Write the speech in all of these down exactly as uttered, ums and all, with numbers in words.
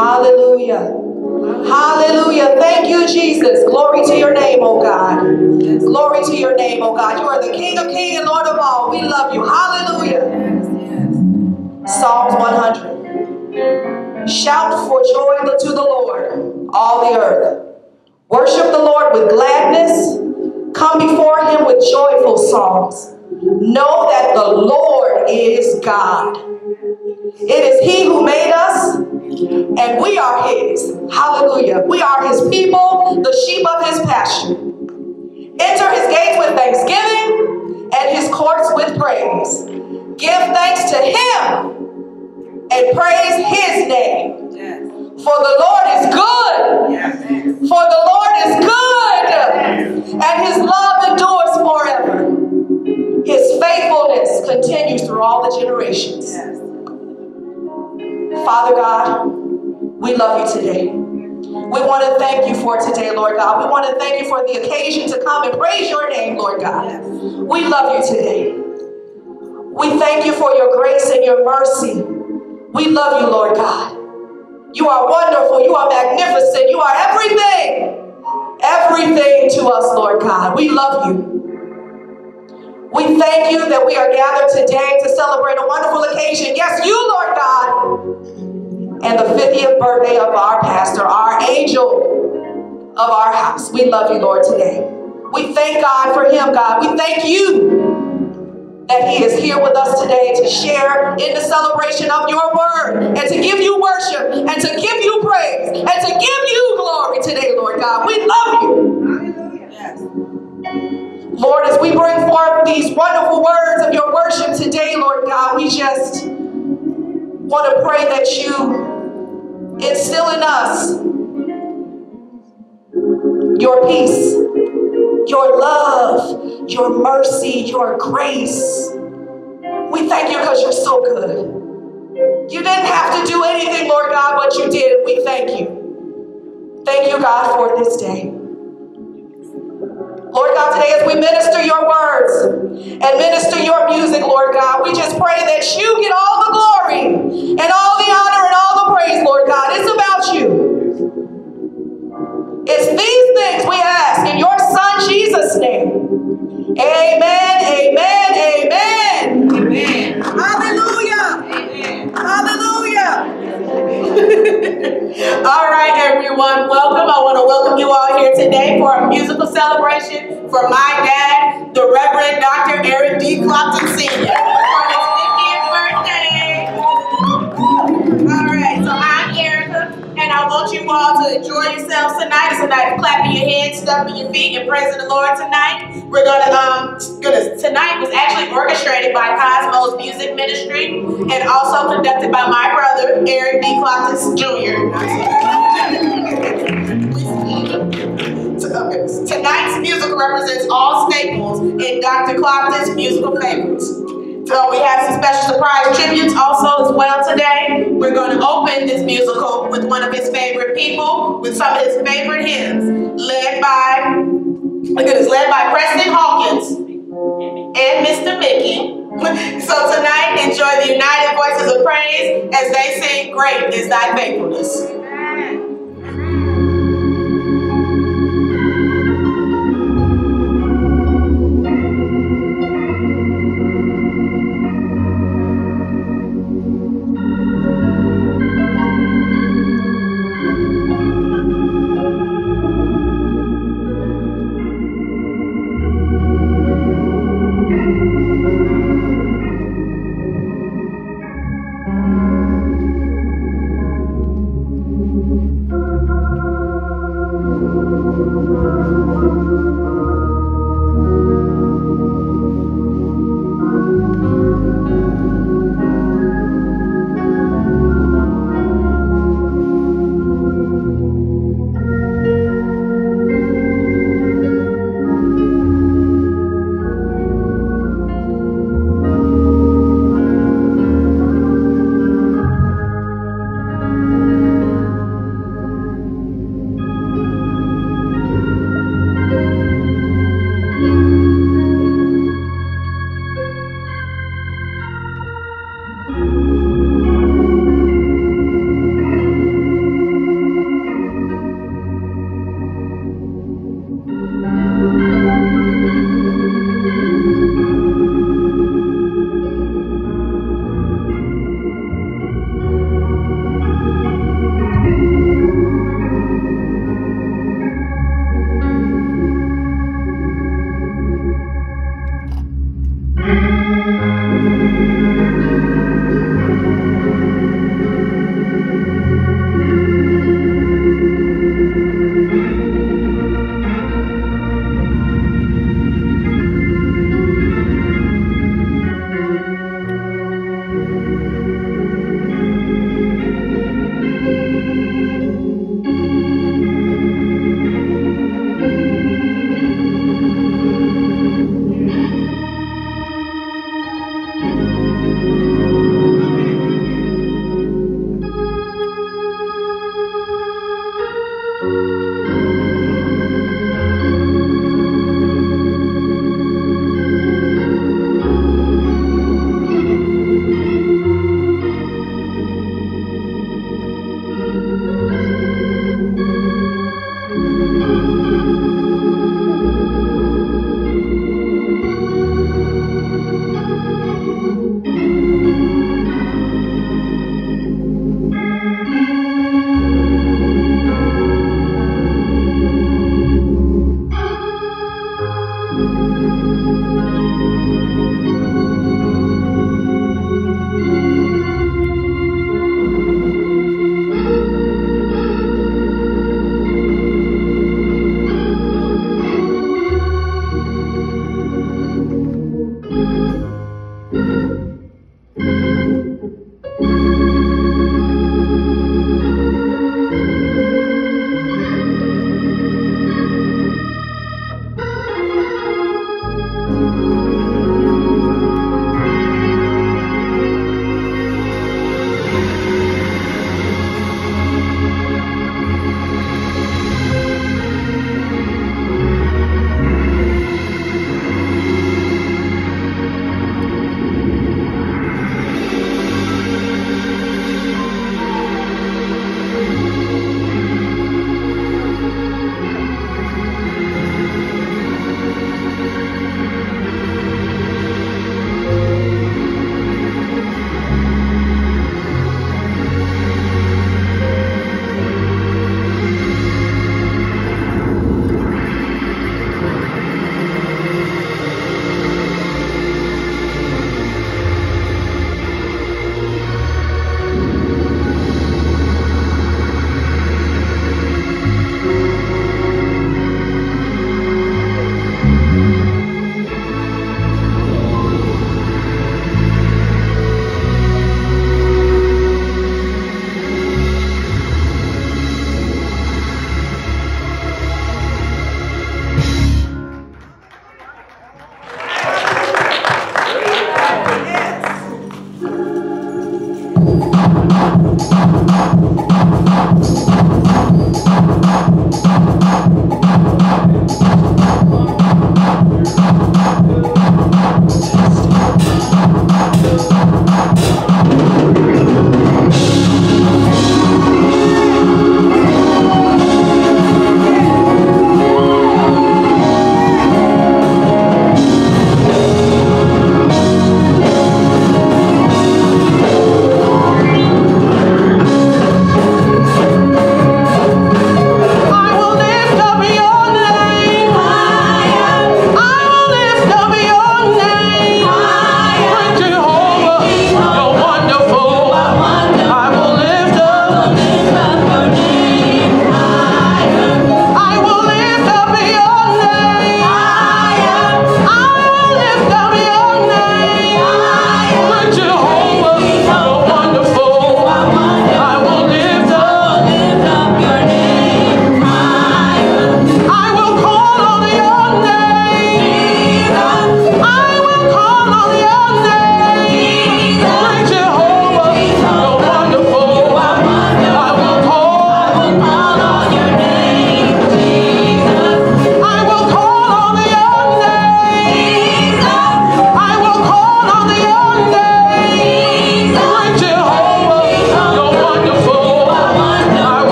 Hallelujah. Hallelujah. Thank you, Jesus. Glory to your name, oh God. Glory to your name, oh God. You are the King of kings and Lord of all. We love you. Hallelujah. Psalms one hundred. Shout for joy to the Lord, all the earth. Worship the Lord with gladness. Come before him with joyful songs. Know that the Lord is God. It is he who made us, and we are his. Hallelujah. We are his people, the sheep of his pasture. Enter his gates with thanksgiving and his courts with praise. Give thanks to him and praise his name. For the Lord is good. For the Lord is good. And his love endures forever. His faithfulness continues through all the generations. Father God, we love you today. We want to thank you for today, Lord God. We want to thank you for the occasion to come and praise your name, Lord God. We love you today. We thank you for your grace and your mercy. We love you, Lord God. You are wonderful. You are magnificent. You are everything. Everything to us, Lord God. We love you. We thank you that we are gathered today to celebrate a wonderful occasion. Yes, you, Lord God. And the fiftieth birthday of our pastor, our angel of our house. We love you, Lord, today. We thank God for him, God. We thank you that he is here with us today to share in the celebration of your word and to give you worship and to give you praise and to give you glory today, Lord God. We love you. Hallelujah. Lord, as we bring forth these wonderful words of your worship today, Lord God, we just want to pray that you instill in us your peace, your love, your mercy, your grace. We thank you because you're so good. You didn't have to do anything, Lord God, but you did. We thank you. Thank you, God, for this day. Lord God, today as we minister your words and minister your music, Lord God, we just pray that you get all the glory and all the honor and all the praise, Lord God. It's about you. It's these things we ask in your Son, Jesus' name. Amen, amen, amen. Amen. Hallelujah. Amen. Hallelujah. All right, everyone, welcome. I want to welcome you all here today for a musical celebration for my dad, the Reverend Doctor Eric D. Clopton Senior for his fiftieth birthday. All right, so I'm Erica, and I want you all to enjoy yourselves tonight. It's a night of clapping your hands, stomping your feet, and praising the Lord tonight. We're gonna, um, goodness, tonight was actually orchestrated by Cosmos Music Ministry and also conducted by my brother, Eric D. Clopton Junior Tonight's music represents all staples in Doctor Clopton's musical favorites. So we have some special surprise tributes also as well today. We're going to open this musical with one of his favorite people, with some of his favorite hymns, led by, look at this, led by Preston Hawkins and Mister Mickey. So tonight, enjoy the united voices of praise as they sing, "Great is thy faithfulness."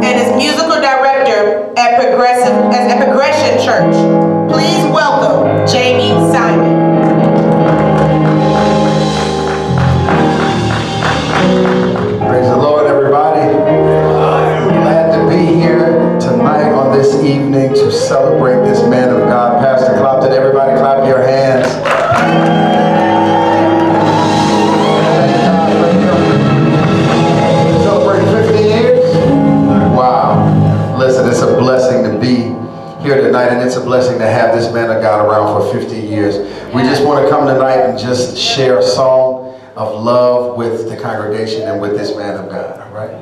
and is musical director at Progressive at Progression Church. Please welcome Jamie Simon. Praise the Lord, everybody. I'm glad to be here tonight on this evening to celebrate this man of God, Pastor Clopton. Everybody clap your hands. Celebrating fifty years? Wow. Listen, it's a blessing to be here tonight, and it's a blessing to have this man of God around for fifty years. We just want to come tonight and just share a song of love with the congregation and with this man of God, all right?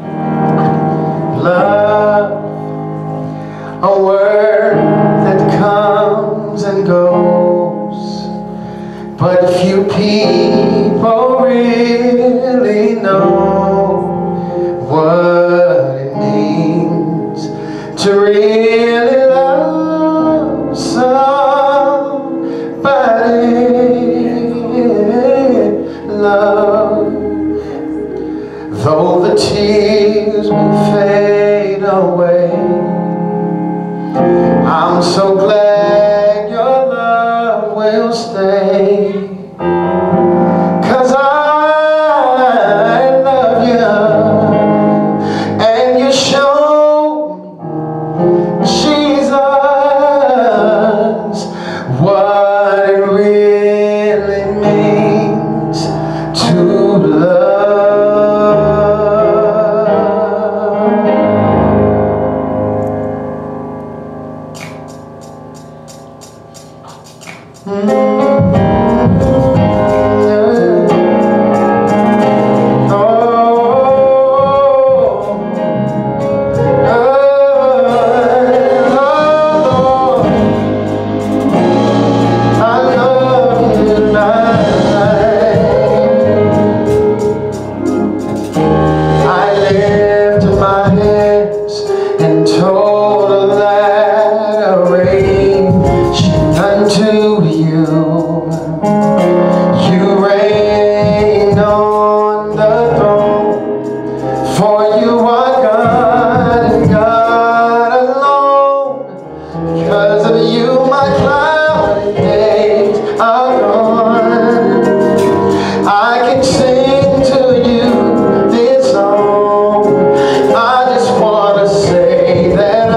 Love, a word that comes and goes, but few people really know what it means to really love somebody. Love, though the tears may fade away, I'm so glad your love will stay, 'cause I love you, and you show me, Jesus, what it really means to love. Oh, oh, oh, I love you tonight. I lift my hands in total adoration unto you. You reign on the throne, for you are God and God alone. Because of you, my cloudy days are gone. I can sing to you this song. I just want to say that I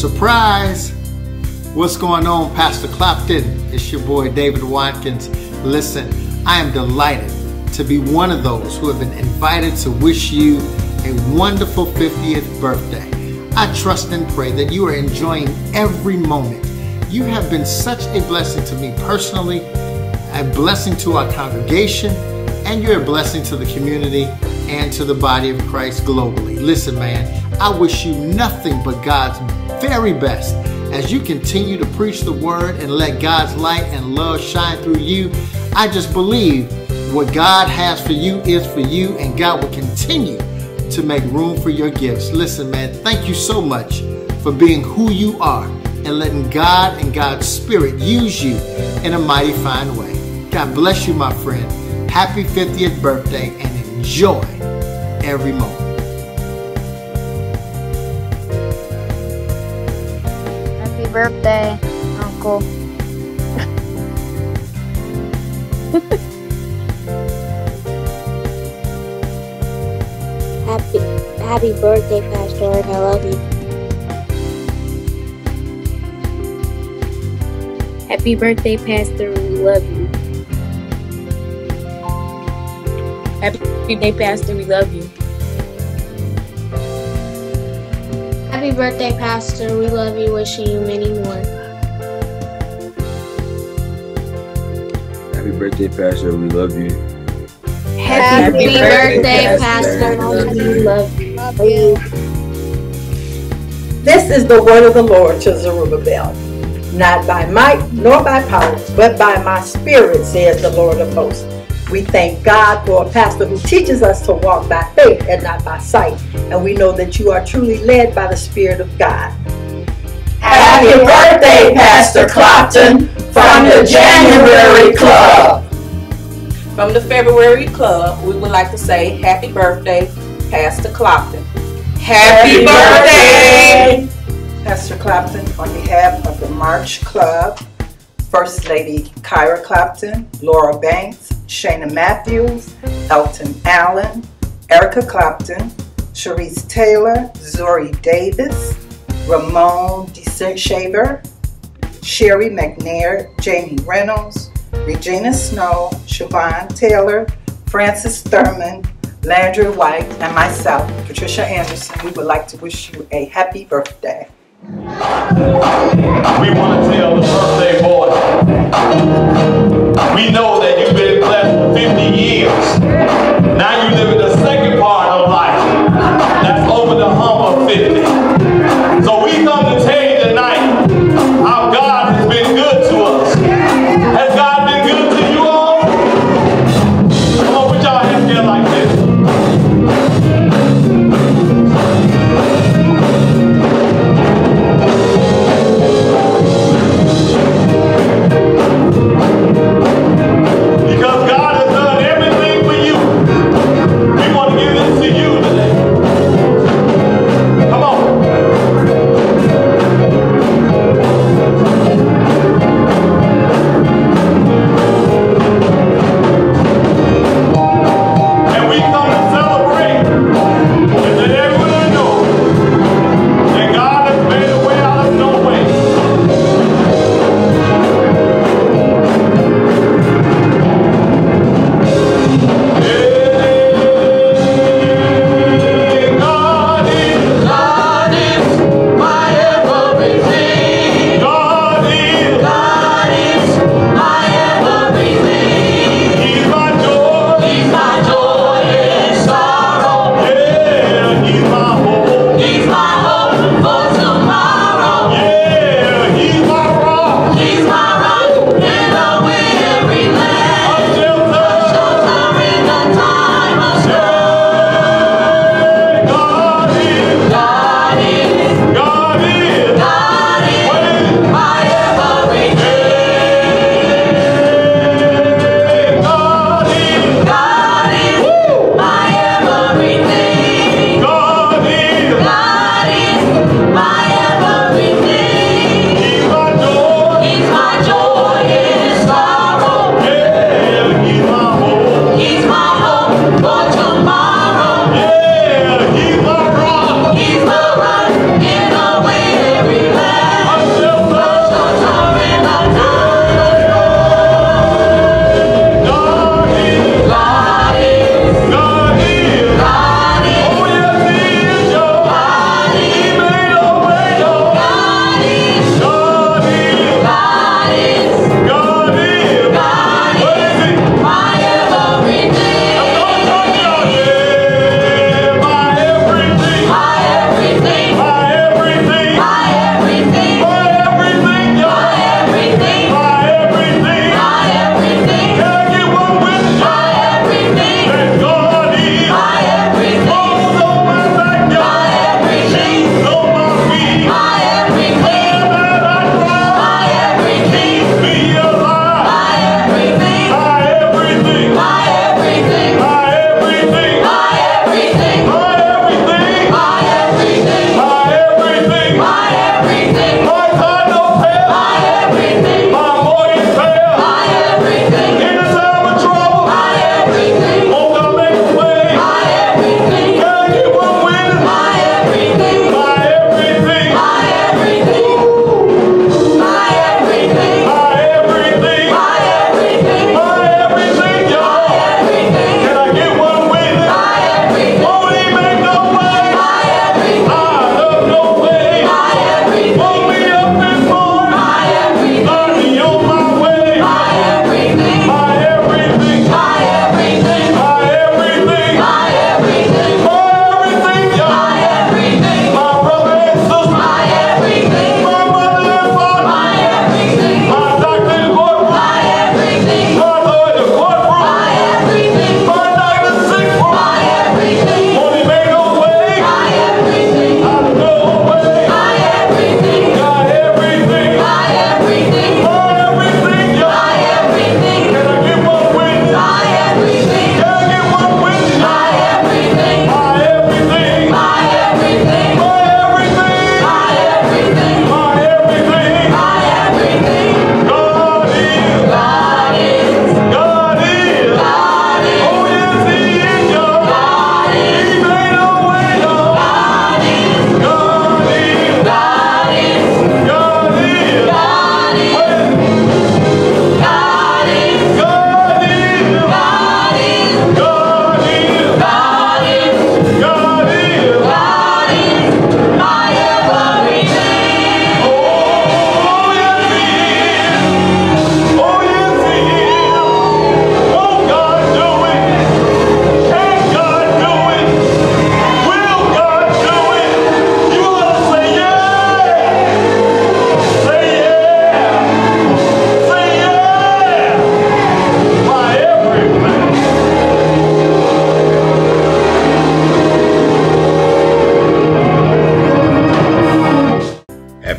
Surprise! What's going on, Pastor Clapton? It's your boy David Watkins. Listen, I am delighted to be one of those who have been invited to wish you a wonderful fiftieth birthday. I trust and pray that you are enjoying every moment. You have been such a blessing to me personally, a blessing to our congregation, and you're a blessing to the community and to the body of Christ globally. Listen, man, I wish you nothing but God's very best as you continue to preach the word and let God's light and love shine through you. I just believe what God has for you is for you, and God will continue to make room for your gifts. Listen, man, thank you so much for being who you are and letting God and God's Spirit use you in a mighty fine way. God bless you, my friend. Happy fiftieth birthday, and enjoy every moment. Happy birthday, Uncle. Happy, happy birthday, Pastor, and I love you. Happy birthday, Pastor, we love you. Happy birthday, Pastor, we love you. Happy birthday, Pastor, we love you, wishing you many more. Happy birthday, Pastor, we love you. Happy, Happy birthday, birthday, Pastor, we love you. Love you. This is the word of the Lord to Zerubbabel. Not by might nor by power, but by my spirit, says the Lord of hosts. We thank God for a pastor who teaches us to walk by faith and not by sight. And we know that you are truly led by the Spirit of God. Happy birthday, Pastor Clapton, from the January Club. From the February Club, we would like to say happy birthday, Pastor Clapton. Happy, happy birthday! birthday! Pastor Clapton, on behalf of the March Club, First Lady Kyra Clapton, Laura Banks, Shana Matthews, Elton Allen, Erica Clapton, Sharice Taylor, Zori Davis, Ramon DeShaver, Sherry McNair, Jamie Reynolds, Regina Snow, Siobhan Taylor, Francis Thurman, Landry White, and myself, Patricia Anderson. We would like to wish you a happy birthday. We want to tell the birthday boy, we know that you've been blessed for fifty years. Now you live in the second part of life. That's over the hump of fifty. So we come to tell you tonight how God has been good to us. Has God been good to you all? Come on, put y'all hands together like this. Because God has done everything for you.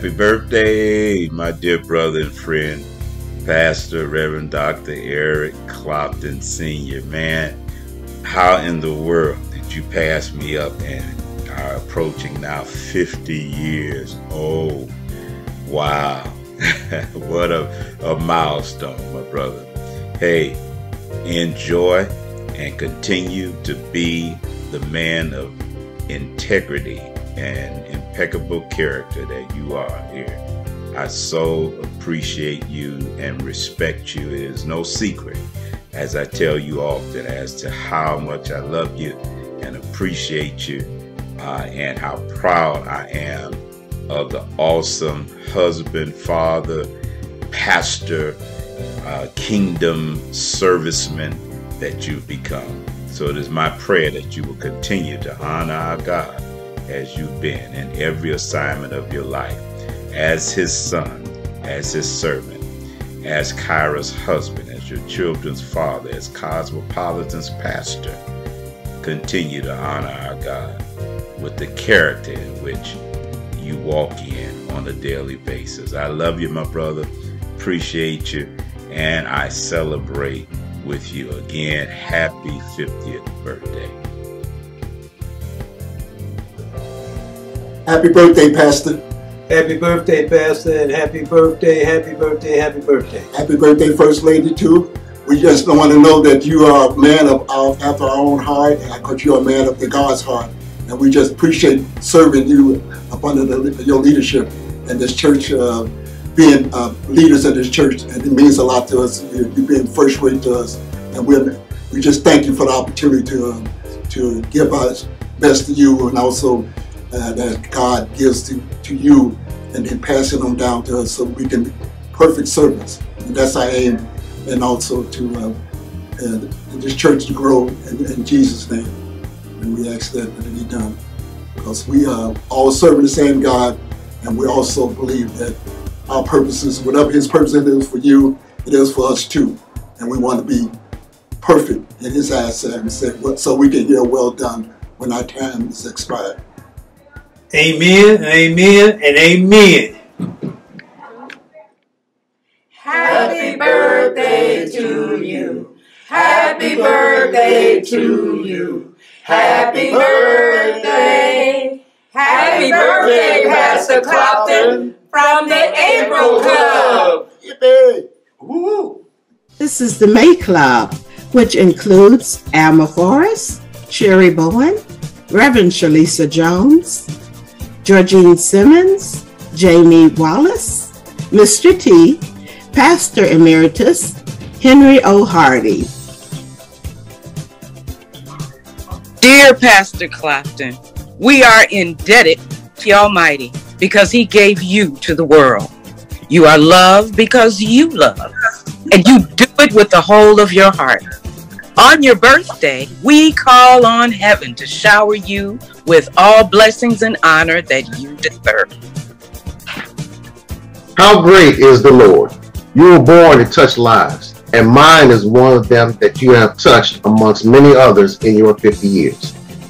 Happy birthday, my dear brother and friend, Pastor Reverend Doctor Eric Clopton Senior Man, how in the world did you pass me up and are approaching now fifty years? Oh, wow. What a, a milestone, my brother. Hey, enjoy and continue to be the man of integrity and impeccable character that you are here. I so appreciate you and respect you. It is no secret, as I tell you often, as to how much I love you and appreciate you, uh, and how proud I am of the awesome husband, father, pastor, uh, kingdom serviceman that you've become. So it is my prayer that you will continue to honor our God as you've been in every assignment of your life, as his son, as his servant, as Kyra's husband, as your children's father, as Cosmopolitan's pastor. Continue to honor our God with the character in which you walk in on a daily basis. I love you, my brother. Appreciate you. And I celebrate with you again. Happy fiftieth birthday. Happy birthday, Pastor. Happy birthday, Pastor, and happy birthday, happy birthday, happy birthday. Happy birthday, First Lady, too. We just want to know that you are a man of our, after our own heart, because you're a man of the God's heart. And we just appreciate serving you up under the, your leadership and this church, uh, being uh, leaders of this church. And it means a lot to us. You being first rate to us. And we're, we just thank you for the opportunity to, uh, to give us best to you, and also Uh, that God gives to, to you, and then pass it on down to us so we can be perfect servants. And that's our aim, and also to uh, uh, this church to grow in, in Jesus' name. And we ask that it be done, because we are all serving the same God, and we also believe that our purposes, whatever his purpose is for you, it is for us too. And we want to be perfect in his eyesight, and say, so we can hear well done when our time is expired. Amen, amen, and amen. Happy birthday to you. Happy birthday to you. Happy birthday. Happy birthday, Pastor Clopton from the April Club. Yippee! Woo! This is the May Club, which includes Alma Forrest, Sherry Bowen, Reverend Shalisa Jones, Georgine Simmons, Jamie Wallace, Mister T, Pastor Emeritus, Henry O. Hardy. Dear Pastor Clopton, we are indebted to the Almighty because he gave you to the world. You are loved because you love, and you do it with the whole of your heart. On your birthday, we call on heaven to shower you with all blessings and honor that you deserve. How great is the Lord? You were born to touch lives, and mine is one of them that you have touched amongst many others in your fifty years.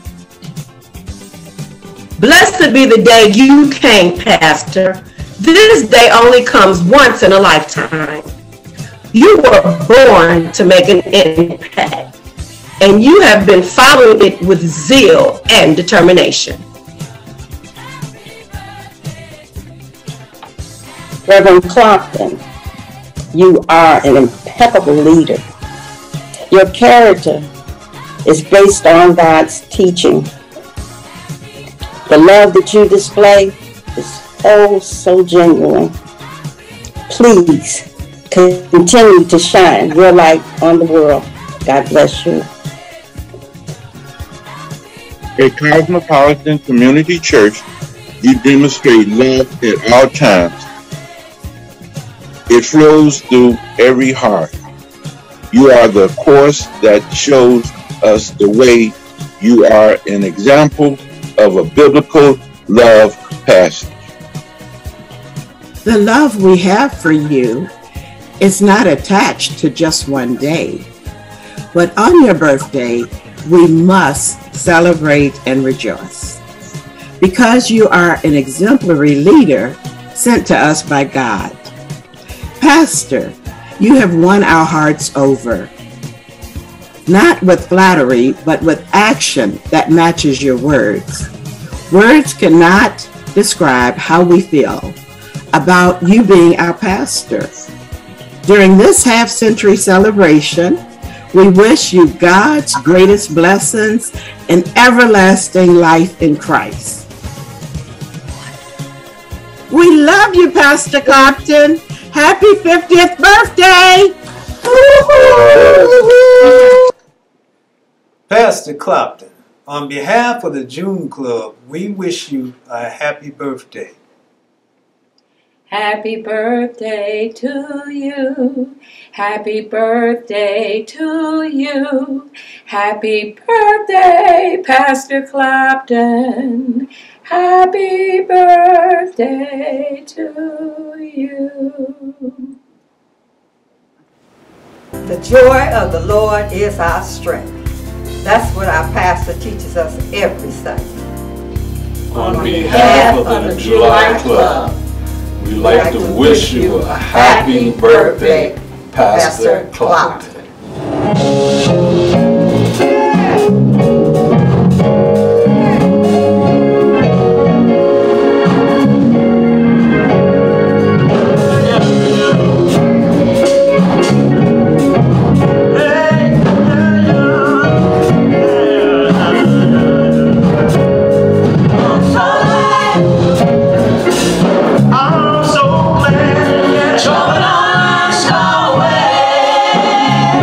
Blessed be the day you came, Pastor. This day only comes once in a lifetime. You were born to make an impact, and you have been following it with zeal and determination. Reverend Clopton, you are an impeccable leader. Your character is based on God's teaching. The love that you display is oh so genuine. Please continue to shine your light on the world. God bless you. At Cosmopolitan Community Church, you demonstrate love at all times. It flows through every heart. You are the course that shows us the way. You are an example of a biblical love passage. The love we have for you is not attached to just one day, but on your birthday, we must celebrate and rejoice. Because you are an exemplary leader, sent to us by God. Pastor, you have won our hearts over, not with flattery, but with action that matches your words. Words cannot describe how we feel about you being our pastor. During this half-century celebration, we wish you God's greatest blessings and everlasting life in Christ. We love you, Pastor Clapton. Happy fiftieth birthday! Pastor Clapton, on behalf of the June Club, we wish you a happy birthday. Happy birthday to you. Happy birthday to you. Happy birthday, Pastor Clapton. Happy birthday to you. The joy of the Lord is our strength. That's what our pastor teaches us every Sunday. On behalf of the July Club, we'd like to wish you a happy birthday, Pastor Clapton. I'm so glad trouble lost our way.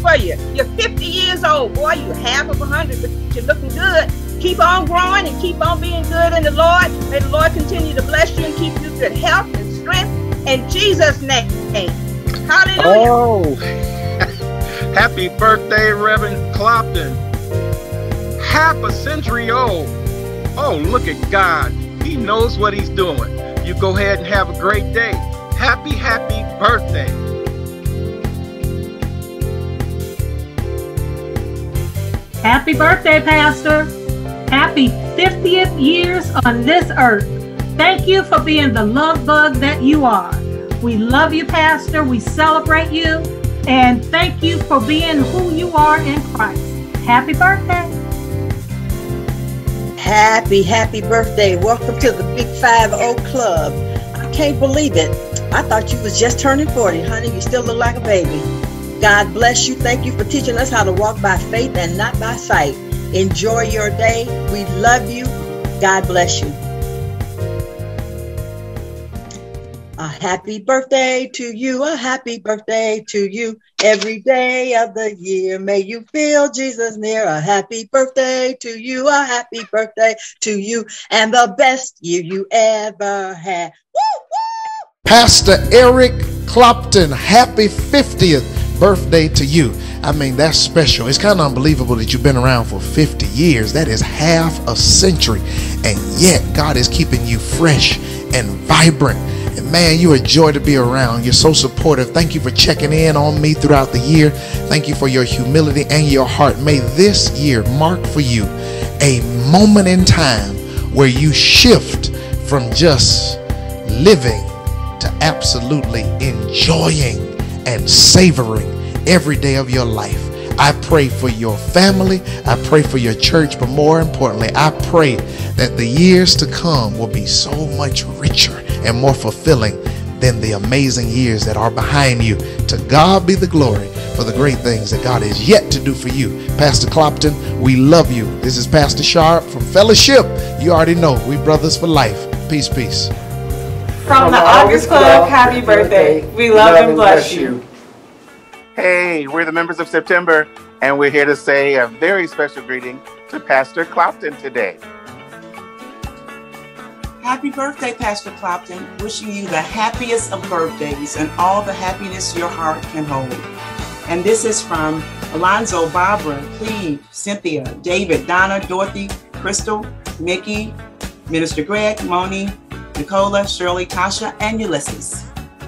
for you. You're fifty years old. Boy, you're half of a hundred, but you're looking good. Keep on growing and keep on being good in the Lord. May the Lord continue to bless you and keep you good health and strength in Jesus' name. Hallelujah. Oh, happy birthday, Reverend Clopton. Half a century old. Oh, look at God. He knows what he's doing. You go ahead and have a great day. Happy, happy birthday. Happy birthday, Pastor. Happy fiftieth years on this earth. Thank you for being the love bug that you are. We love you, Pastor. We celebrate you. And thank you for being who you are in Christ. Happy birthday. Happy, happy birthday. Welcome to the Big five oh Club. I can't believe it. I thought you was just turning forty. Honey, you still look like a baby. God bless you. Thank you for teaching us how to walk by faith and not by sight. Enjoy your day. We love you. God bless you. A happy birthday to you. A happy birthday to you. Every day of the year, may you feel Jesus near. A happy birthday to you. A happy birthday to you. And the best year you ever had. Woo, woo! Pastor Eric Clopton, happy fiftieth birthday to you. I mean, that's special. It's kind of unbelievable that you've been around for fifty years. That is half a century. And yet God is keeping you fresh and vibrant. And man, you're a joy to be around. You're so supportive. Thank you for checking in on me throughout the year. Thank you for your humility and your heart. May this year mark for you a moment in time where you shift from just living to absolutely enjoying and savoring every day of your life. I pray for your family. I pray for your church. But more importantly, I pray that the years to come will be so much richer and more fulfilling than the amazing years that are behind you. To God be the glory for the great things that God is yet to do for you. Pastor Clopton, we love you. This is Pastor Sharp from Fellowship. You already know, we brothers for life. Peace, peace. From the August Club, happy birthday. We love and bless you. Hey, we're the members of September, and we're here to say a very special greeting to Pastor Clopton today. Happy birthday, Pastor Clopton. Wishing you the happiest of birthdays and all the happiness your heart can hold. And this is from Alonzo, Barbara, Cleve, Cynthia, David, Donna, Dorothy, Crystal, Mickey, Minister Greg, Moni, Nicola, Shirley, Tasha, and Ulysses.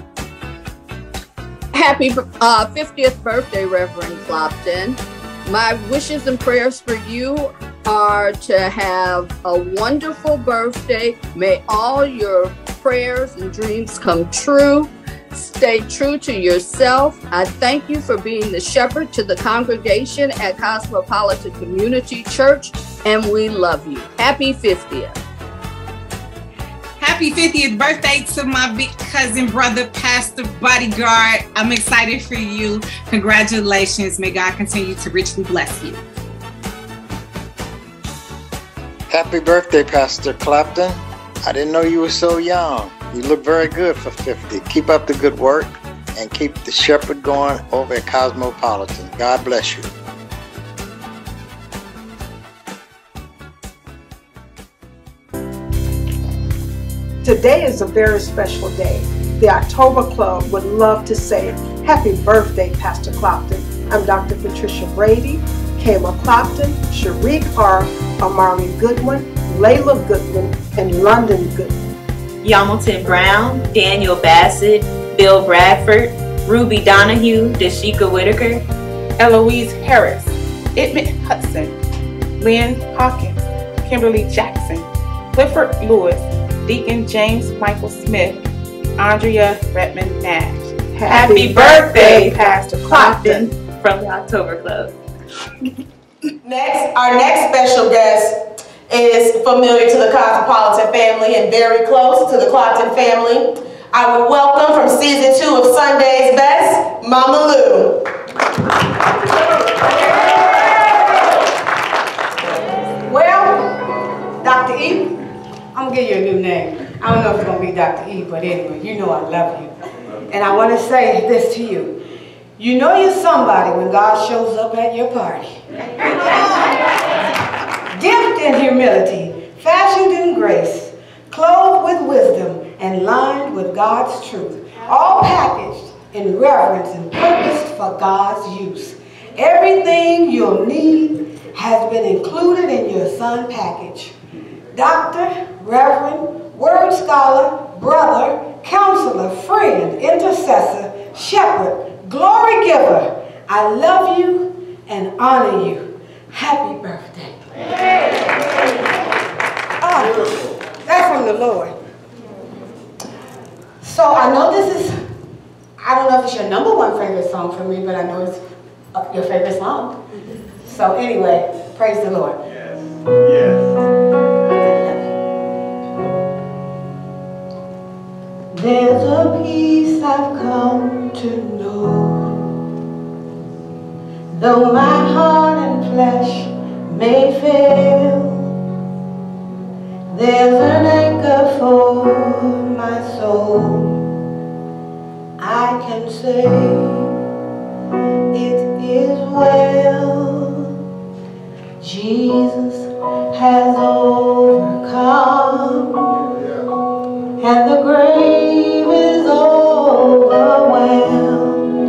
Happy uh, fiftieth birthday, Reverend Clopton. My wishes and prayers for you are to have a wonderful birthday. May all your prayers and dreams come true. Stay true to yourself. I thank you for being the shepherd to the congregation at Cosmopolitan Community Church, and we love you. Happy fiftieth. Happy fiftieth birthday to my big cousin, brother, Pastor Bodyguard. I'm excited for you. Congratulations. May God continue to richly bless you. Happy birthday, Pastor Clopton. I didn't know you were so young. You look very good for fifty. Keep up the good work and keep the shepherd going over at Cosmopolitan. God bless you. Today is a very special day. The October Club would love to say happy birthday, Pastor Clopton. I'm Doctor Patricia Brady, Kayla Clopton, Sharique R., Amari Goodwin, Layla Goodwin, and London Goodwin. Yamilton Brown, Daniel Bassett, Bill Bradford, Ruby Donahue, Dashika Whitaker, Eloise Harris, Edmund Hudson, Lynn Hawkins, Kimberly Jackson, Clifford Lewis, Deacon James Michael Smith, Andrea Redmond Nash. Happy, Happy birthday, Pastor Clopton, from the October Club. Next, our next special guest is familiar to the Cosmopolitan family and very close to the Clopton family. I would welcome from season two of Sunday's Best, Mama Lou. Well, Doctor E, I'm gonna give you a new name. I don't know if it's gonna be Doctor E, but anyway, you know I love you. And I want to say this to you. You know you're somebody when God shows up at your party. Dipped in humility, fashioned in grace, clothed with wisdom, and lined with God's truth. All packaged in reverence and purposed for God's use. Everything you'll need has been included in your son package. Doctor, Reverend, Word Scholar, Brother, Counselor, Friend, Intercessor, Shepherd, Glory Giver, I love you and honor you. Happy birthday. Oh, that's from the Lord. So I know this is, I don't know if it's your number one favorite song for me, but I know it's your favorite song. So anyway, praise the Lord. Yes. Yes. There's a peace I've come to know, though my heart and flesh may fail. There's an anchor for my soul. I can say it is well. Jesus has overcome, and the grave is overwhelmed.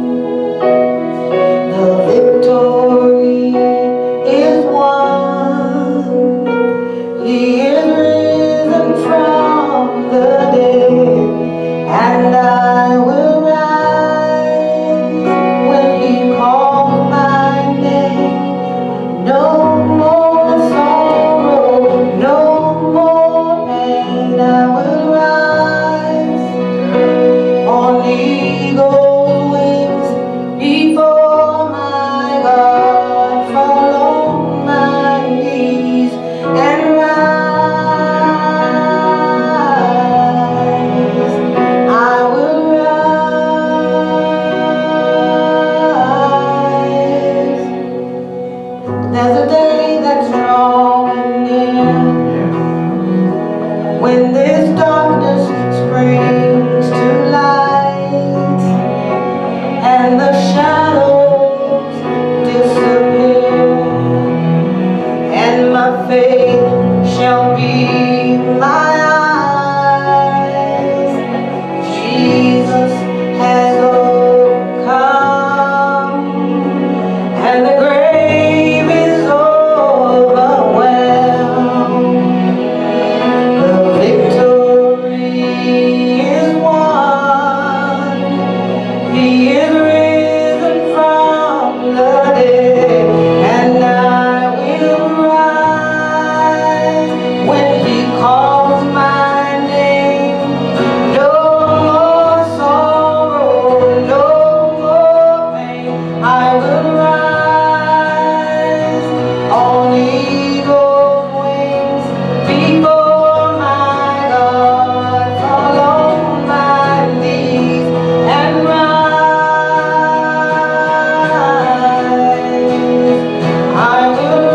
The victory is won. He is risen from the dead, and I will rise when he calls my name. No more sorrow, no more pain. I will rise on eagle's wings before my God, fall on my knees and rise. I will rise. There's a day that's drawing near, when this darkness springs to light, and the shadows disappear, and my faith shall be my eyes. Jesus has overcome, and the grave is overwhelmed. The victory is won. He is risen from the dead, and I will rise when he calls my name. No more sorrow, no more pain. I will rise on eagle's wings before my God, fall on my knees and rise. I will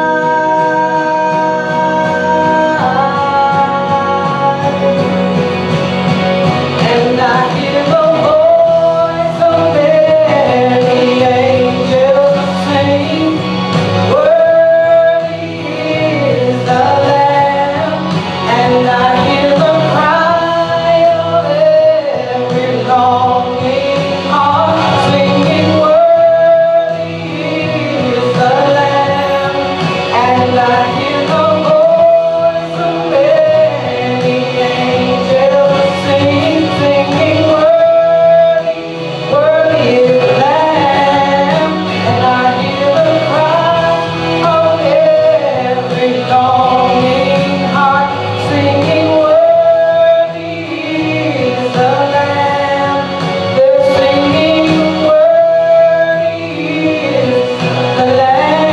rise, and I hear the voice of many angels sing, worthy is the Lamb. And I hear the cry of every longing heart singing, worthy is the Lamb. And I hear the voice of many angels sing, singing, worthy, worthy is the Lamb. And I hear the cry of every longing heart singing, worthy is the Lamb. They're singing, worthy is the Lamb.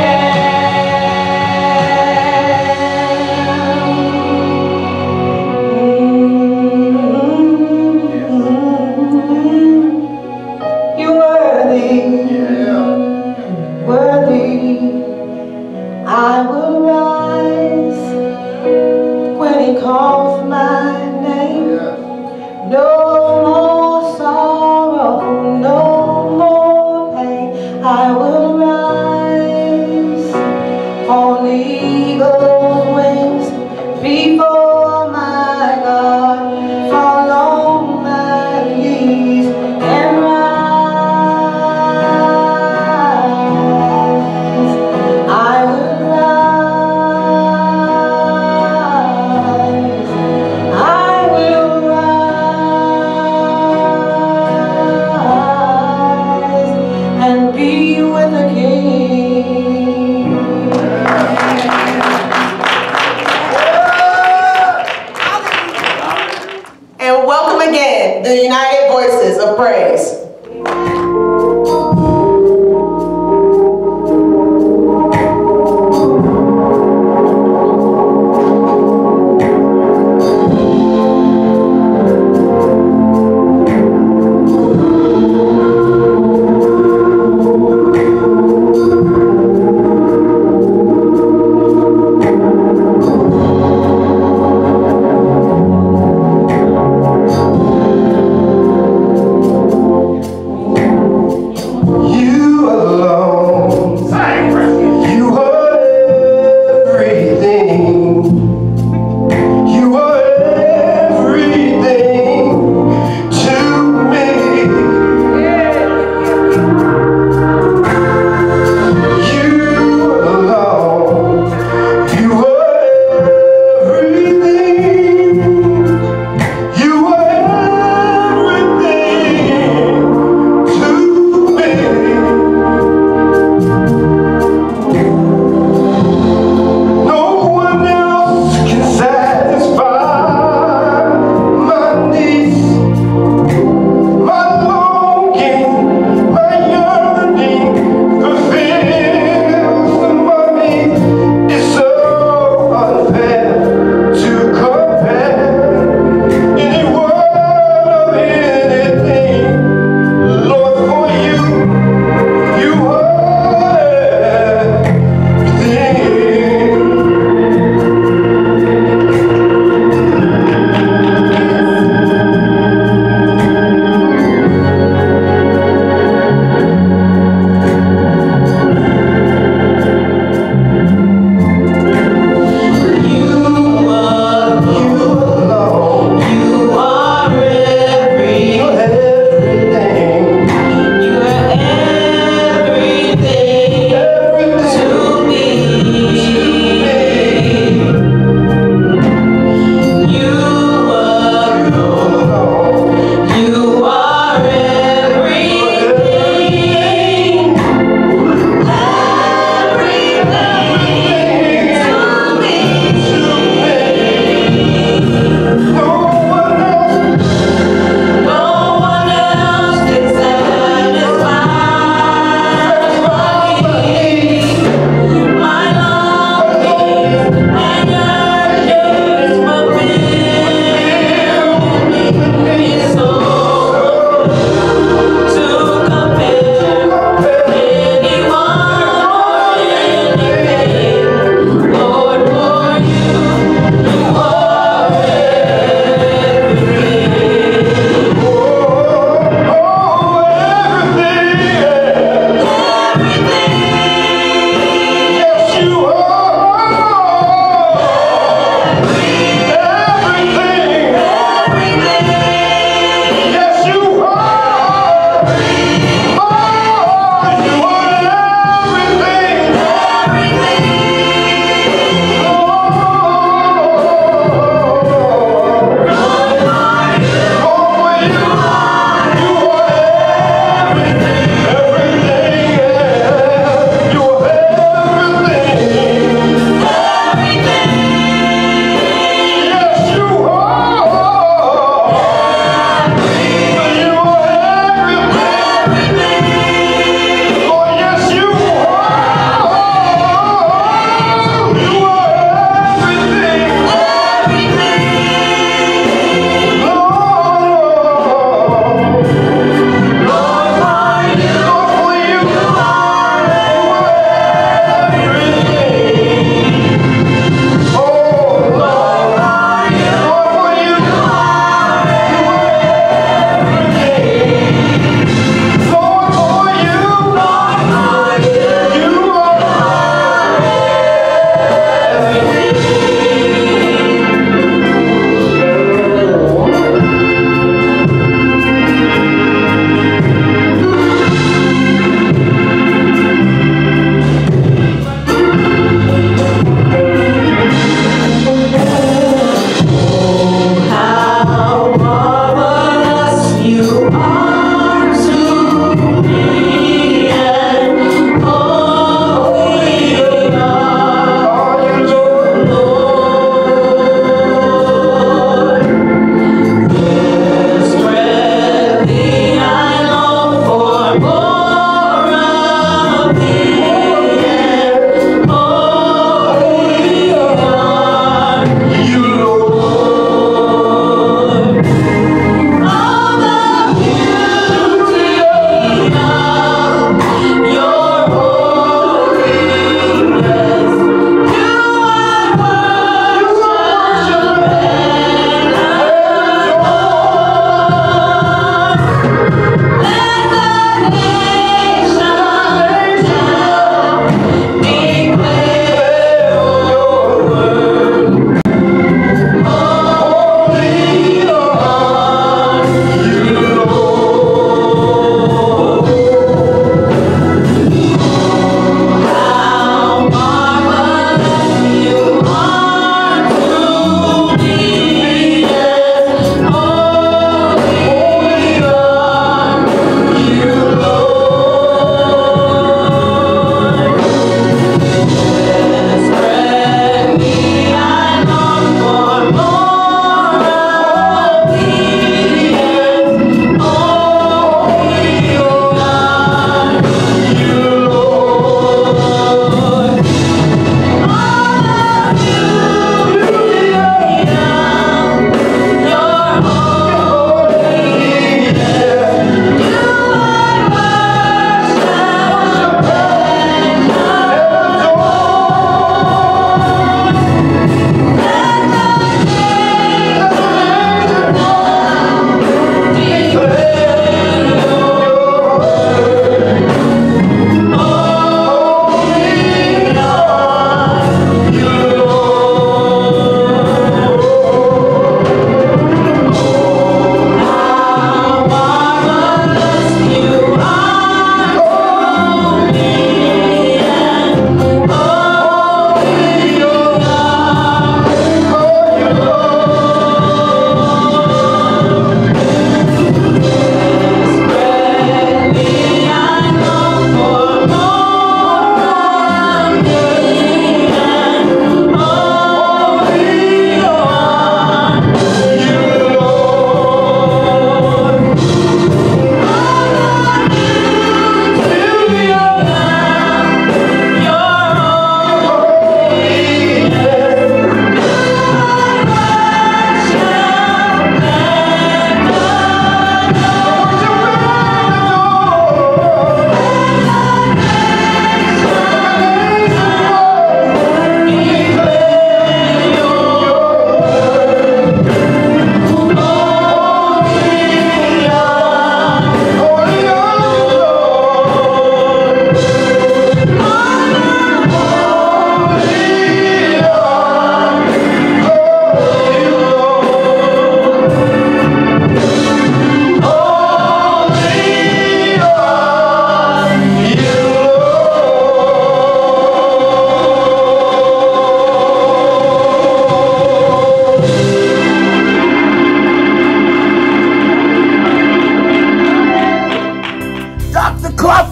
You're worthy, worthy. I will rise when he calls my name. No more sorrow, no more welcome again the United Voices of Praise.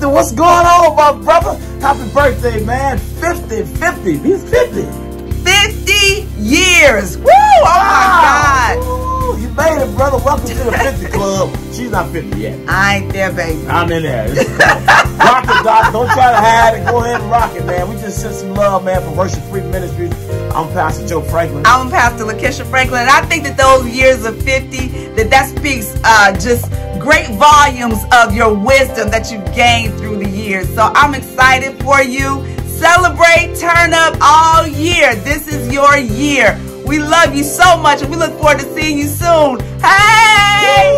Clapton, what's going on, my brother? Happy birthday, man. fifty, fifty. He's fifty. fifty years. Woo! Oh my God. Woo, you made it, brother. Welcome to the fifty club. She's not fifty yet. I ain't there, baby. I'm in there. Rock it, Doc. Don't try to hide it. Go ahead and rock it, man. We just sent some love, man, from Worship Free Ministries. I'm Pastor Joe Franklin. I'm Pastor Lakeisha Franklin, and I think that those years of fifty, that that speaks uh, just great volumes of your wisdom that you've gained through the years. So I'm excited for you. Celebrate, turn up all year. This is your year. We love you so much, and we look forward to seeing you soon. Hey!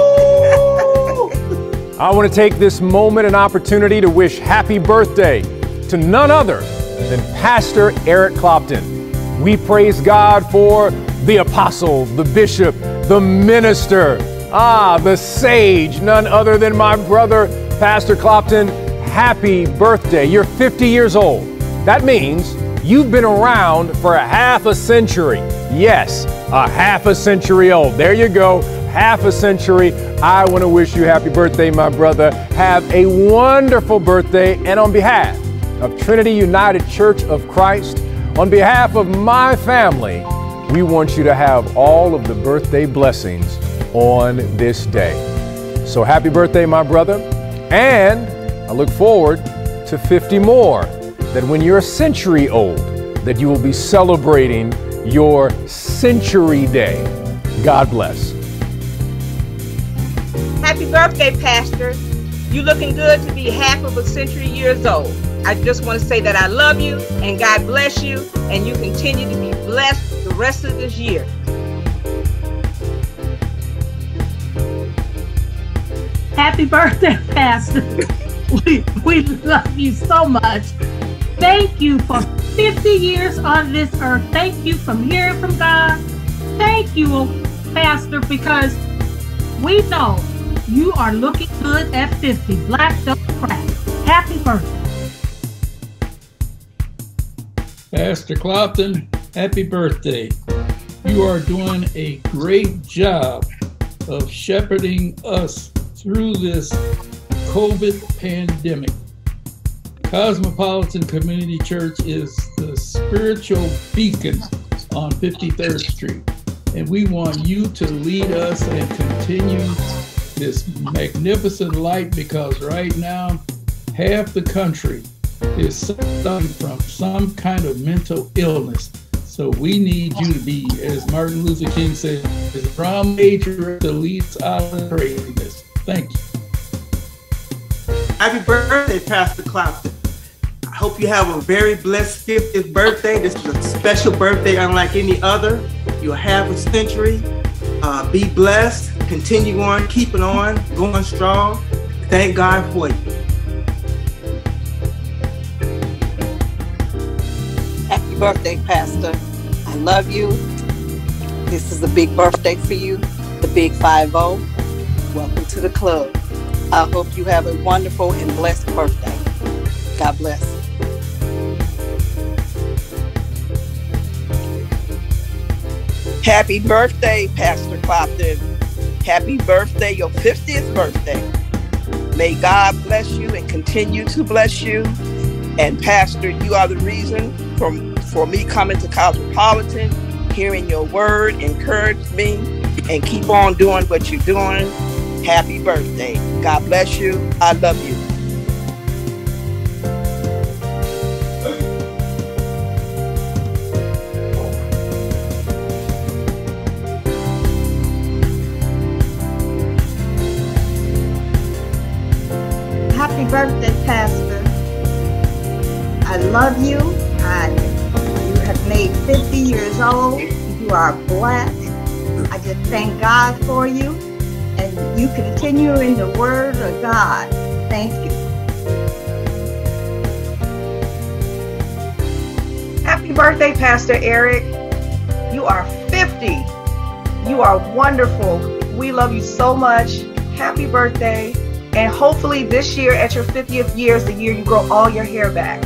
I want to take this moment and opportunity to wish happy birthday to none other than Pastor Eric Clopton. We praise God for the apostle, the bishop, the minister, ah, the sage, none other than my brother, Pastor Clopton. Happy birthday. You're fifty years old. That means you've been around for a half a century. Yes, a half a century old. There you go, half a century. I want to wish you happy birthday, my brother. Have a wonderful birthday. And on behalf of Trinity United Church of Christ, on behalf of my family, we want you to have all of the birthday blessings on this day. So happy birthday, my brother. And I look forward to fifty more, that when you're a century old, that you will be celebrating your century day. God bless. Happy birthday, Pastor. You looking good to be half of a century years old. I just want to say that I love you and God bless you, and you continue to be blessed the rest of this year. Happy birthday, Pastor. we, we love you so much. Thank you for fifty years on this earth. Thank you for hearing from God. Thank you, Pastor, because we know you are looking good at fifty. Black don't crack. Happy birthday. Pastor Clopton, happy birthday. You are doing a great job of shepherding us through this COVID pandemic. Cosmopolitan Community Church is the spiritual beacon on fifty-third Street. And we want you to lead us and continue this magnificent light, because right now, half the country is suffering from some kind of mental illness. So we need you to be, as Martin Luther King said, the drum major to lead us out of craziness. Thank you. Happy birthday, Pastor Clopton. I hope you have a very blessed fiftieth birthday. This is a special birthday unlike any other. You'll have a century. Uh, be blessed. Continue on, keeping on, going strong. Thank God for you. Happy birthday, Pastor. I love you. This is a big birthday for you, the Big five oh. Welcome to the club. I hope you have a wonderful and blessed birthday. God bless. Happy birthday, Pastor Clopton. Happy birthday, your fiftieth birthday. May God bless you and continue to bless you. And Pastor, you are the reason for, for me coming to Cosmopolitan, hearing your word, encourage me, and keep on doing what you're doing. Happy birthday. God bless you. I love you. Happy birthday, Pastor. I love you. I, you have made fifty years old. You are black. I just thank God for you. And you continue in the word of God. Thank you. Happy birthday, Pastor Eric. You are fifty. You are wonderful. We love you so much. Happy birthday. And hopefully this year at your fiftieth year is the year you grow all your hair back.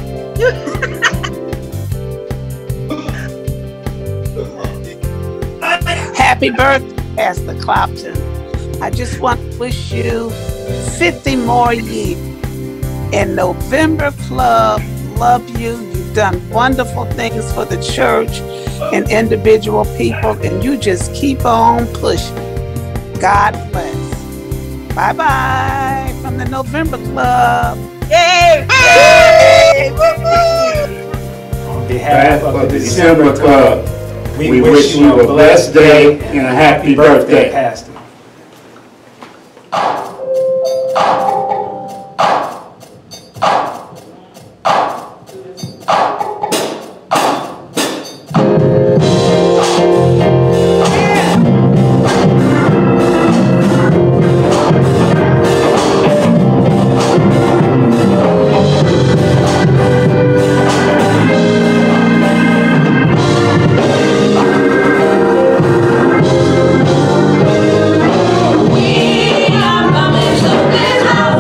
Happy birthday, Pastor Clopton. I just want to wish you fifty more years And November Club, love you. You've done wonderful things for the church and individual people, and you just keep on pushing. God bless. Bye-bye from the November Club. Yay! Yay! On behalf of the December Club, we wish you a blessed day and a happy birthday, Pastor. We are coming to this house.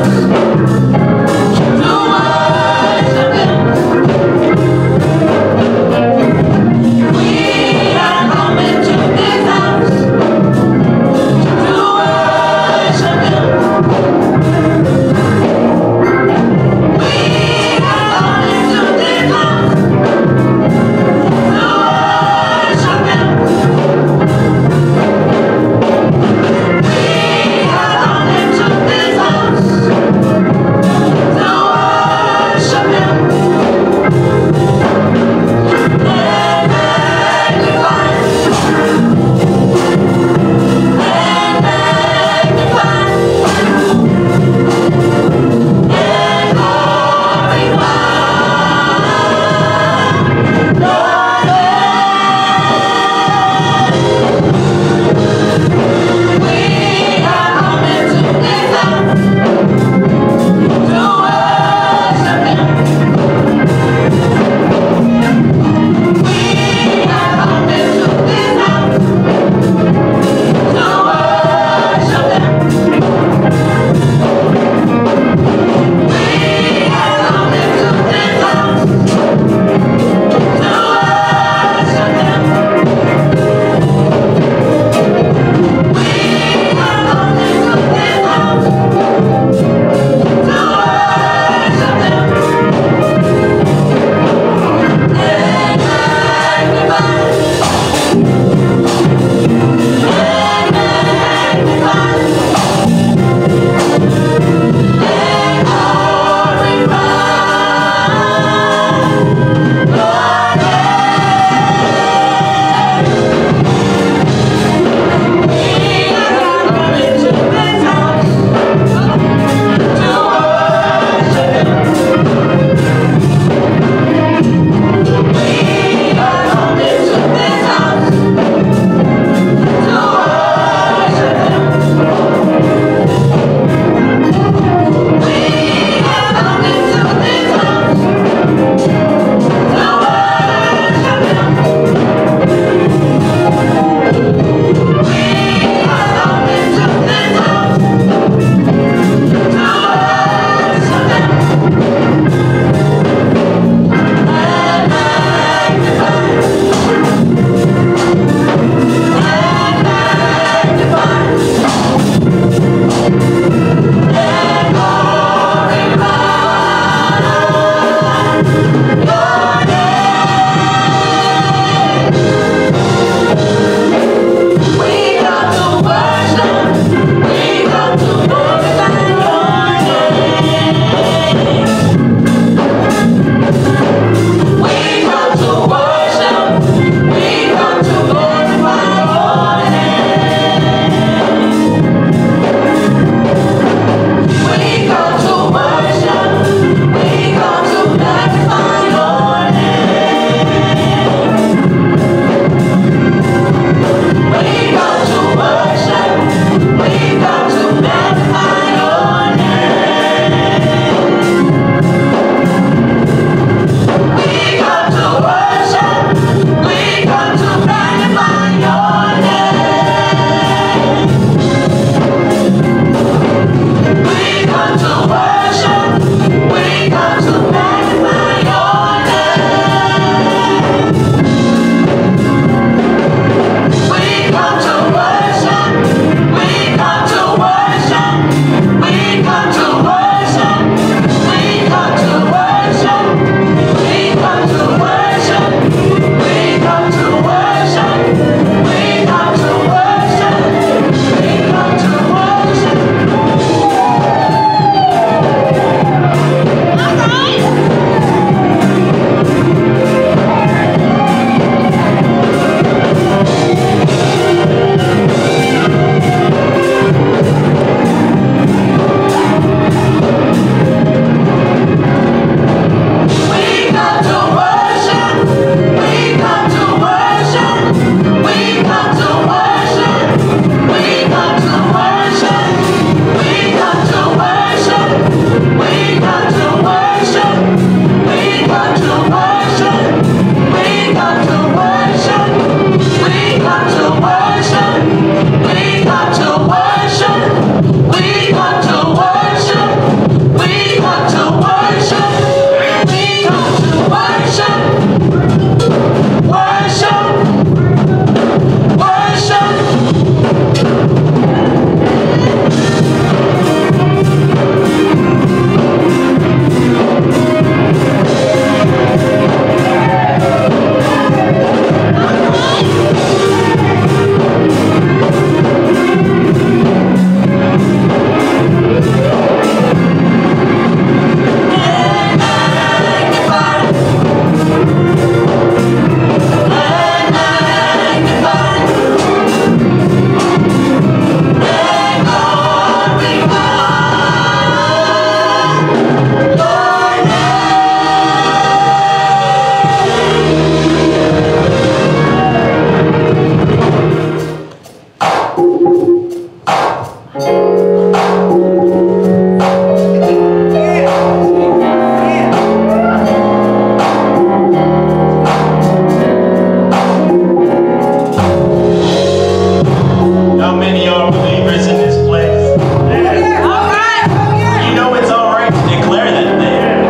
How many are believers in this place? Yeah. All right. Oh, yeah. You know it's all right to declare that thing.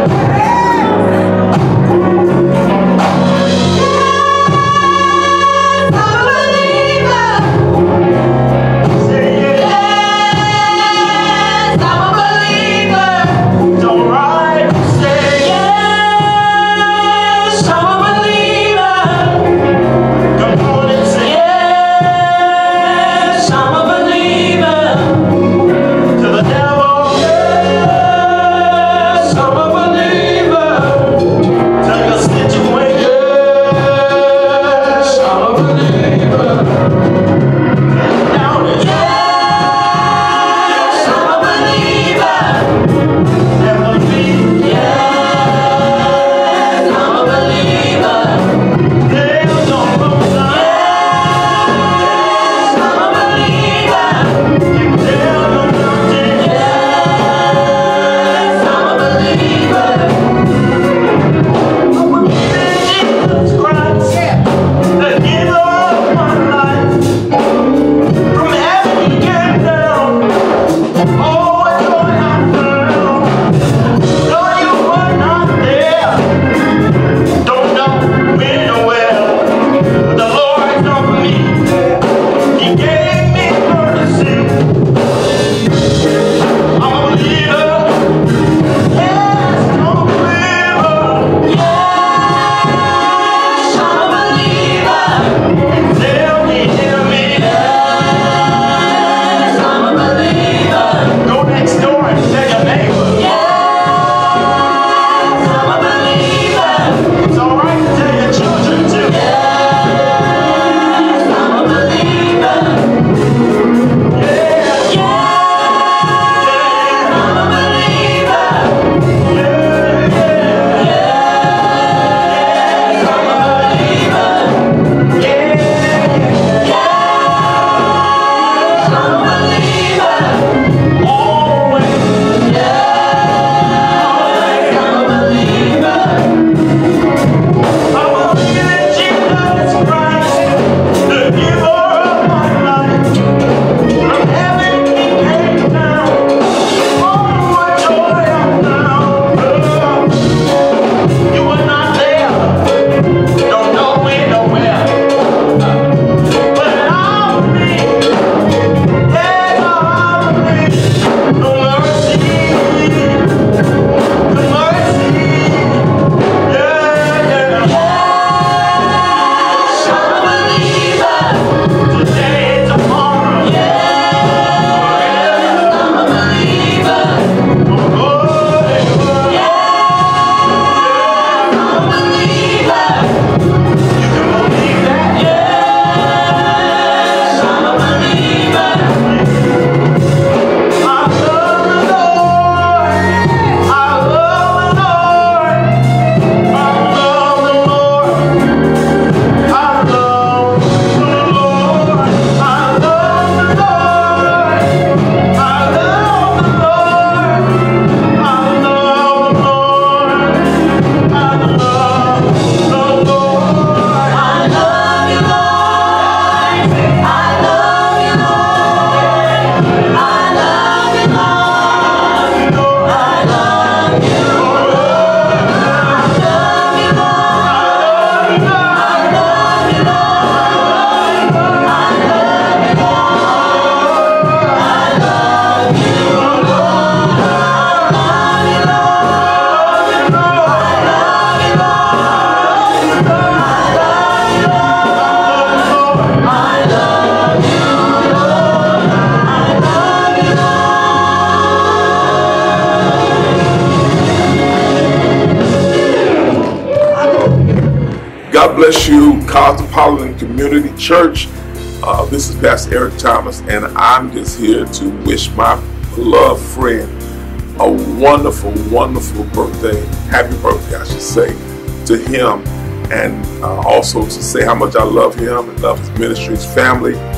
God bless you, Cosmopolitan Community Church. Uh, this is Pastor Eric Thomas, and I'm just here to wish my beloved friend a wonderful, wonderful birthday. Happy birthday, I should say, to him, and uh, also to say how much I love him and love his ministry, his family.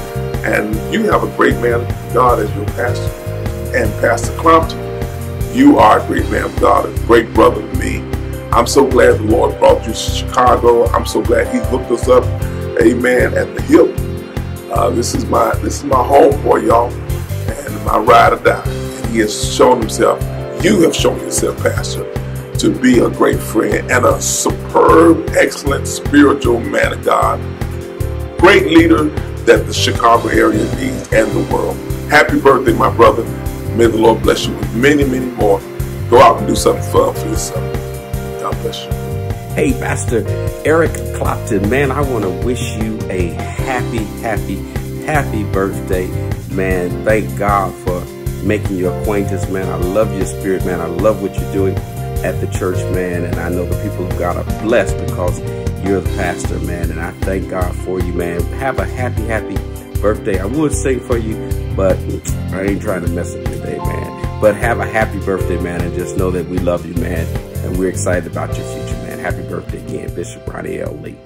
And you have a great man of God as your pastor. And Pastor Clompton, you are a great man of God, a great brother to me. I'm so glad the Lord brought you to Chicago. I'm so glad He hooked us up, amen, at the hip. Uh, this is my this is my home for y'all, and my ride or die. And He has shown Himself, you have shown yourself, Pastor, to be a great friend and a superb, excellent, spiritual man of God. Great leader that the Chicago area needs and the world. Happy birthday, my brother. May the Lord bless you with many, many more. Go out and do something fun for yourself. God bless you. Hey, Pastor Eric Clopton, man, I want to wish you a happy, happy, happy birthday, man. Thank God for making your acquaintance, man. I love your spirit, man. I love what you're doing at the church, man. And I know the people of God are blessed because you're the pastor, man. And I thank God for you, man. Have a happy, happy birthday. I would sing for you, but I ain't trying to mess up today, man. But have a happy birthday, man. And just know that we love you, man. And we're excited about your future, man. Happy birthday again, Bishop Ronnie L. Lee.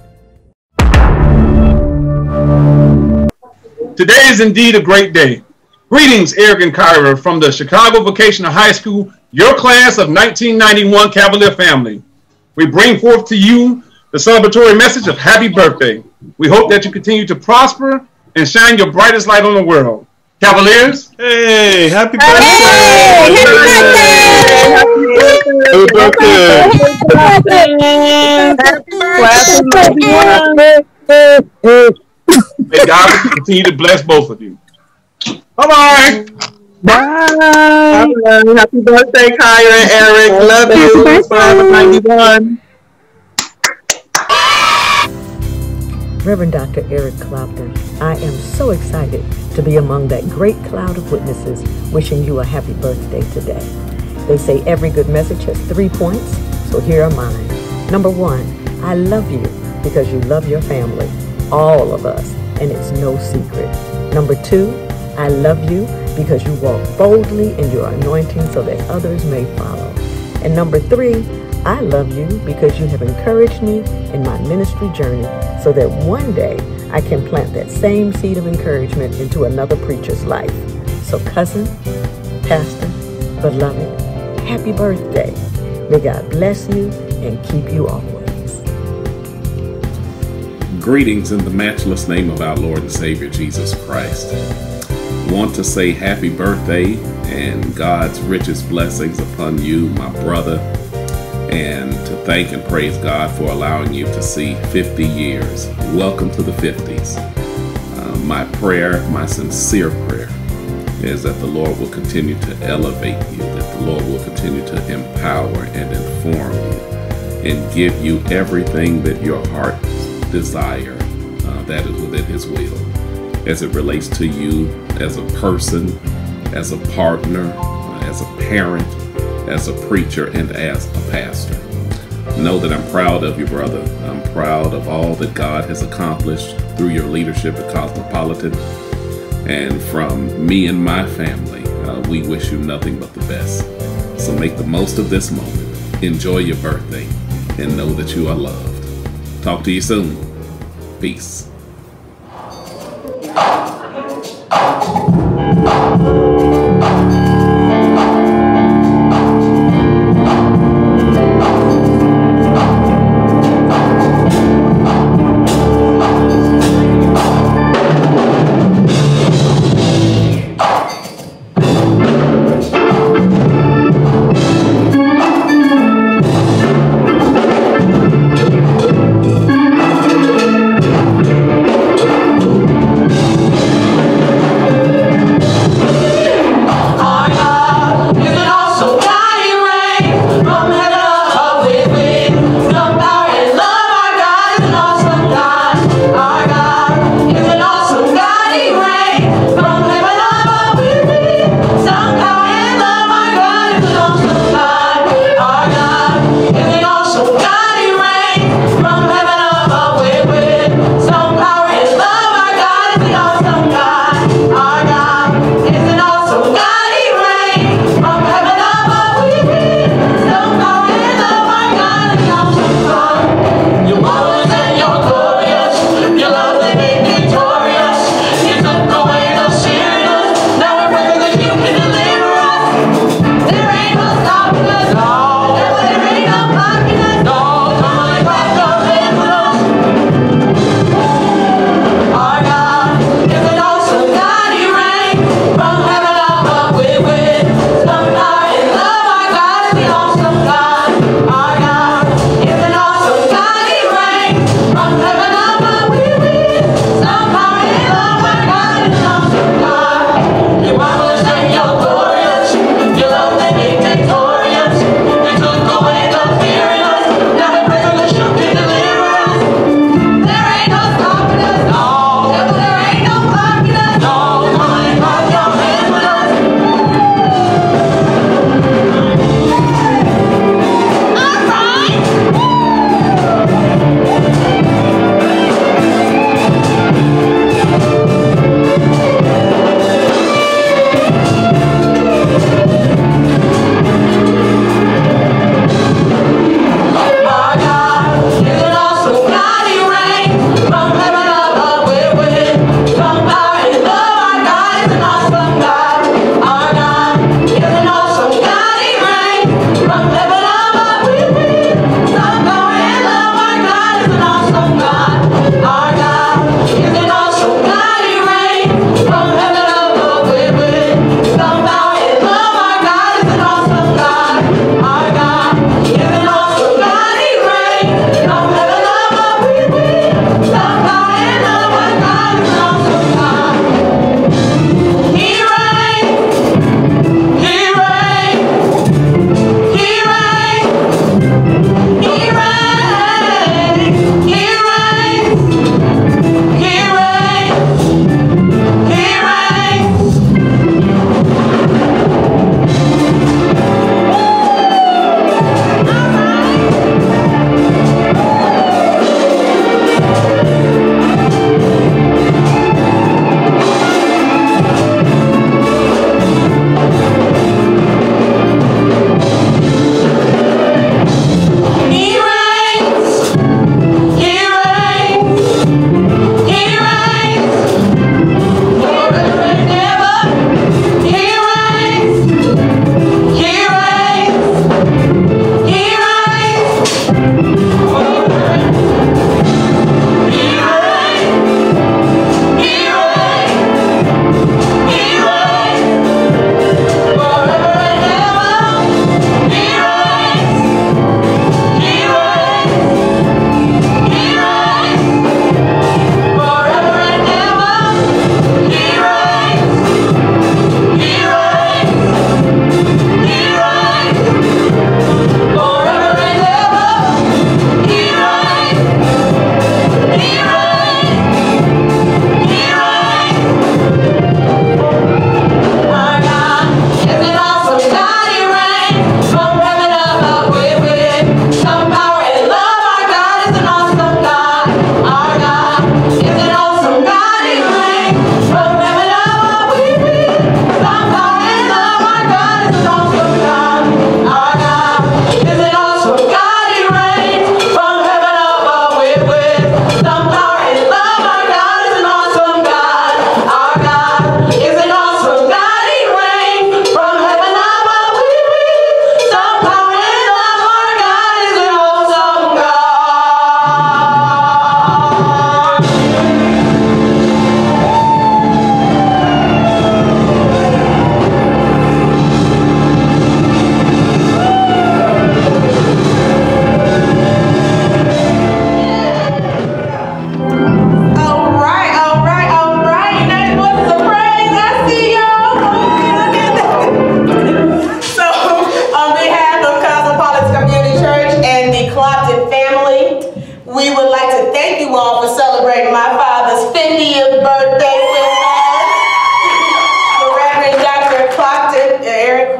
Today is indeed a great day. Greetings, Eric and Kyra from the Chicago Vocational High School, your class of nineteen ninety-one Cavalier family. We bring forth to you the celebratory message of happy birthday. We hope that you continue to prosper and shine your brightest light on the world. Cavaliers, hey, happy birthday! Hey, happy birthday! Happy birthday! May God continue to bless both of you. Bye-bye. Bye. Happy birthday, Kyra and Eric. Love you. Forever ninety-one. Reverend Doctor Eric Clopton, I am so excited to be among that great cloud of witnesses wishing you a happy birthday today. They say every good message has three points, so here are mine. Number one, I love you because you love your family, all of us, and it's no secret. Number two, I love you because you walk boldly in your anointing so that others may follow. And number three, I love you because you have encouraged me in my ministry journey so that one day I can plant that same seed of encouragement into another preacher's life. So cousin, pastor, beloved, happy birthday. May God bless you and keep you always. Greetings in the matchless name of our Lord and Savior Jesus Christ. Want to say happy birthday and God's richest blessings upon you, my brother, and to thank and praise God for allowing you to see fifty years. Welcome to the fifties. Uh, my prayer, my sincere prayer, is that the Lord will continue to elevate you, that the Lord will continue to empower and inform you and give you everything that your heart desire uh, that is within His will, as it relates to you as a person, as a partner, uh, as a parent, as a preacher, and as a pastor. Know that I'm proud of you, brother. I'm proud of all that God has accomplished through your leadership at Cosmopolitan. And from me and my family, uh, we wish you nothing but the best. So make the most of this moment. Enjoy your birthday and know that you are loved. Talk to you soon. Peace.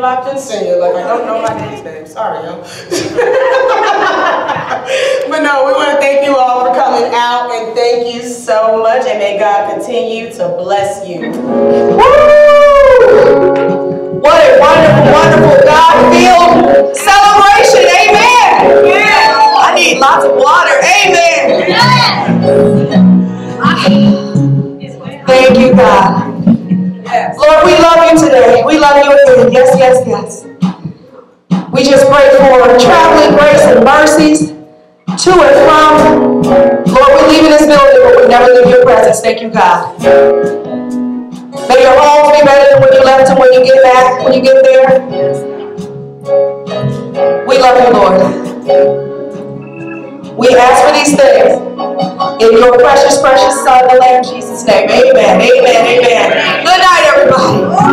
Clapton Senior Like, I don't know my dad's name. Sorry, yo. But no, we want to thank you all for coming out, and thank you so much, and may God continue to bless you. Woo! What a wonderful, wonderful God-filled celebration. Amen. Yeah. I need lots of water. Amen. Thank you, God. Yes. Lord, we love you today. We love you again. Yes, yes, yes. We just pray for traveling grace and mercies to and from. Lord, we leave in this building, but we never leave your presence. Thank you, God. May your homes be better than when you left and when you get back, when you get there. We love you, Lord. We ask for these things in your precious, precious Son, the Lamb, Jesus' name. Amen, amen, amen. Good night, everybody.